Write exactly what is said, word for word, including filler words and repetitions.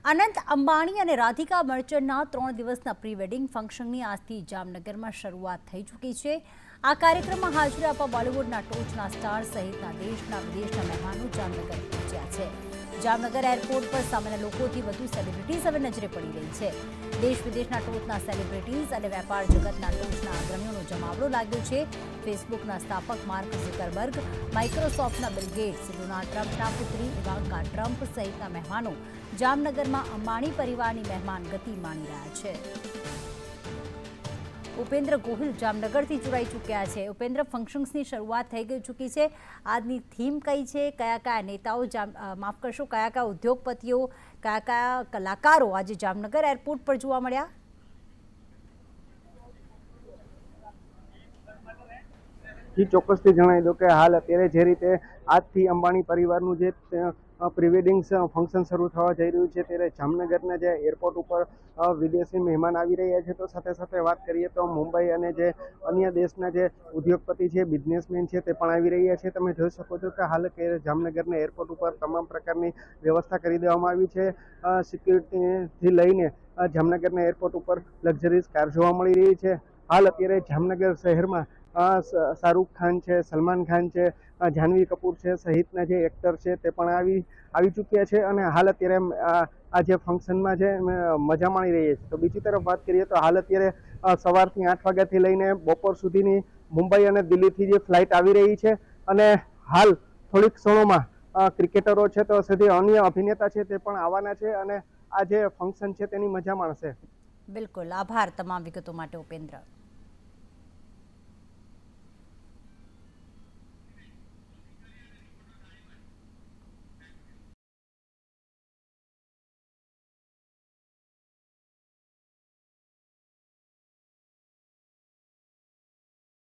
અનંત અંબાણી અને રાધિકા મર્ચન્ટના ત્રણ દિવસના પ્રી વેડિંગ ફંક્શનની આજથી જામનગરમાં શરૂઆત થઈ ચૂકી છે। આ કાર્યક્રમમાં હાજરી આપવા બોલિવૂડના ટોચના સ્ટાર સહિતના દેશના વિદેશના મહેમાનો જામનગર પહોંચ્યા છે। જામનગર એરપોર્ટ પર સામાન્ય લોકોથી વધુ સેલિબ્રિટીઝ હવે નજરે પડી રહી છે। દેશ વિદેશના ટોચના સેલિબ્રિટીઝ અને વેપાર જગતના ટોચના અગ્રણીઓનો જમાવડો લાગ્યો છે। ફેસબુકના સ્થાપક માર્ક ઝુકરબર્ગ, માઇક્રોસોફ્ટના બિલ ગેટ્સ, ડોનાલ્ડ ટ્રમ્પના પુત્રી ઇવાન્કા ટ્રમ્પ સહિતના મહેમાનો જામનગરમાં અંબાણી પરિવારની મહેમાન ગતિ માણી રહ્યા છે। ઉપેન્દ્ર ગોહિલ જામનગરથી જોડાઈ ચૂક્યા છે। ઉપેન્દ્ર, ફંક્શન્સની શરૂઆત થઈ ગઈ ચૂકી છે। આજની થીમ કઈ છે? કયા કયા નેતાઓ જામ માફ કરશો કયા કયા ઉદ્યોગપતિઓ, કયા કયા કલાકારો આજે જામનગર એરપોર્ટ પર જોવા મળ્યા? જી, ચોક્કસથી જણાવી દો કે હાલ અત્યારે જે રીતે આજથી અંબાણી પરિવારનું જે પ્રી વેડિંગ ફંક્શન શરૂ થવા જઈ રહ્યું છે, ત્યારે જામનગરના જે એરપોર્ટ ઉપર વિદેશી મહેમાન આવી રહ્યા છે, તો સાથે સાથે વાત કરીએ તો મુંબઈ અને જે અન્ય દેશના જે ઉદ્યોગપતિ છે, બિઝનેસમેન છે, તે પણ આવી રહ્યા છે। તમે જોઈ શકો છો કે હાલ કે જામનગરના એરપોર્ટ ઉપર તમામ પ્રકારની વ્યવસ્થા કરી દેવામાં આવી છે। સિક્યુરિટીથી લઈને જામનગરના એરપોર્ટ ઉપર લક્ઝરીઝ કાર જોવા મળી રહી છે। હાલ અત્યારે જામનગર શહેરમાં શાહરૂખ ખાન છે, સલમાન ખાન છે, જાહ્નવી કપૂર છે સહિતના જે એક્ટર છે તે પણ આવી આવી ચૂક્યા છે અને હાલ અત્યારે આ જે ફંક્શનમાં છે મજા માણી રહી છે। તો બીજી તરફ વાત કરીએ તો હાલ અત્યારે સવારથી આઠ વાગ્યાથી લઈને બપોર સુધીની મુંબઈ અને દિલ્હીથી જે ફ્લાઇટ આવી રહી છે અને હાલ થોડીક ક્ષણોમાં ક્રિકેટરો છે તો સુધી અન્ય અભિનેતા છે તે પણ આવવાના છે અને આ જે ફંક્શન છે તેની મજા માણશે। બિલકુલ, આભાર તમામ વિગતો માટે ઉપેન્દ્ર।